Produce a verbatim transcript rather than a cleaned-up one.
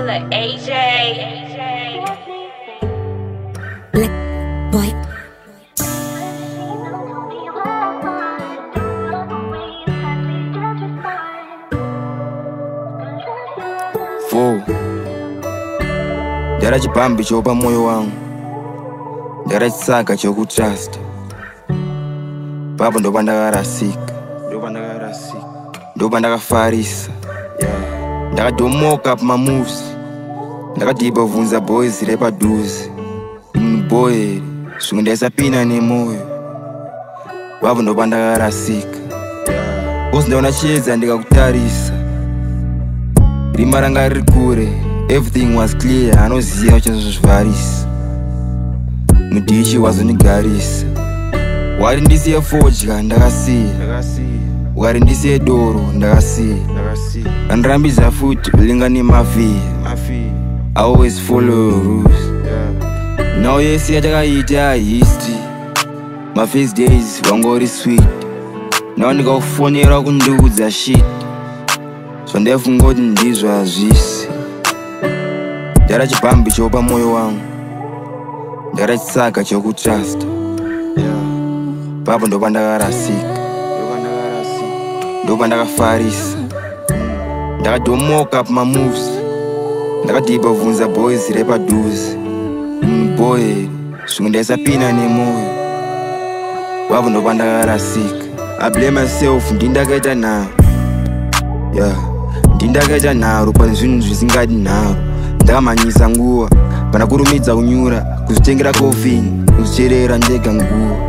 Killer A J. Black boy. Four. Ndara chipambi chopa moyo wangu, ndara chisaka chokutrust. Papo ndo pandakarasika, ndo pandakafarisa. Ndakadomoka pamamoves, ndakadhiba bvunza boys repadhuze. Boy, zvimwe ndaisapina nemoyo. Papo ndo pandakarasika, uzi ndaona chiedza ndikakutarisa. Rima ranga riri kure, everything was clear, anoziva uchazozvivarisa. Mudishi wazonigarisa, wari ndisiye fodya ndakasiya, wari ndisiye doro ndakasiya. Andirambidza futi kulinga nemavhiya, I always follow rules. Now yese yatakaita history, my first days wangori sweet. Now ndikakufonera kundiudza shit, so ndefunga kuti ndizvo hazvisi. Ndara chipambi chopa moyo wangu, ndara chisaka chokutrust. Papo ndo pandakarasika, ndo pandakafarisa. Ndakadomoka pamamoves, ndakadhiba bvunza boys repadhuze. Boy, zvimwe ndaisapina nemoyo. Papo ndo pandakarasika. I blame myself, ndindakaita nharo. Yeah, ndindakaita nharo pane zvinhu zvisingadi nharo. Ndakamhanyisa nguva, pana kurumidza kunyura, kuzvitengera kofini, kuzvicherera ndega nguva.